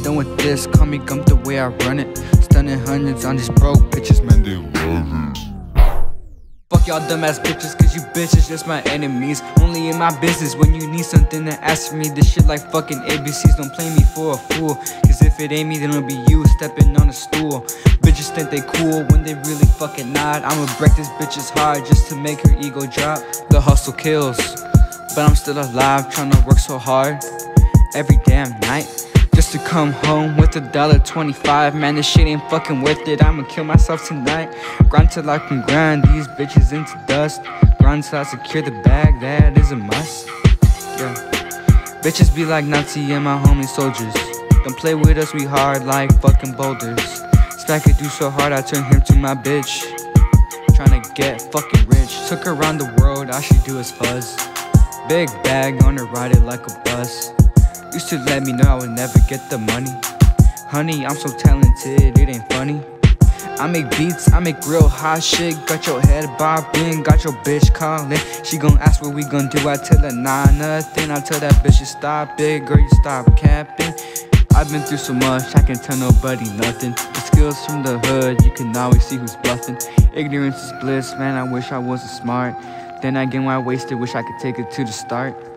done with this, call me gump the way I run it. Stunning hundreds on these broke bitches, man, they love it. Fuck y'all dumbass bitches, cause you bitches just my enemies. Only in my business when you need something to ask for me. This shit like fucking ABCs, don't play me for a fool. Cause if it ain't me, then it'll be you stepping on a stool. Bitches think they cool when they really fucking not. I'ma break this bitch's heart just to make her ego drop. The hustle kills, but I'm still alive, tryna work so hard every damn night just to come home with $1.25. Man, this shit ain't fucking worth it, I'ma kill myself tonight. Grind till I can grind these bitches into dust. Grind till I secure the bag, that is a must. Yeah. Bitches be like Nazi and my homie soldiers. Don't play with us, we hard like fucking boulders. Stack could do so hard, I turned him to my bitch. Tryna get fucking rich. Took her around the world, all she do is fuzz. Big bag on her, ride it like a bus. Used to let me know I would never get the money. Honey, I'm so talented, it ain't funny. I make beats, I make real hot shit. Got your head bobbing, got your bitch calling. She gon' ask what we gon' do, I tell her nah, nothing. I tell that bitch to stop it, girl you stop capping. I've been through so much, I can tell nobody nothing. The skills from the hood, you can always see who's bluffing. Ignorance is bliss, man, I wish I wasn't smart. Then again, why I wasted, wish I could take it to the start.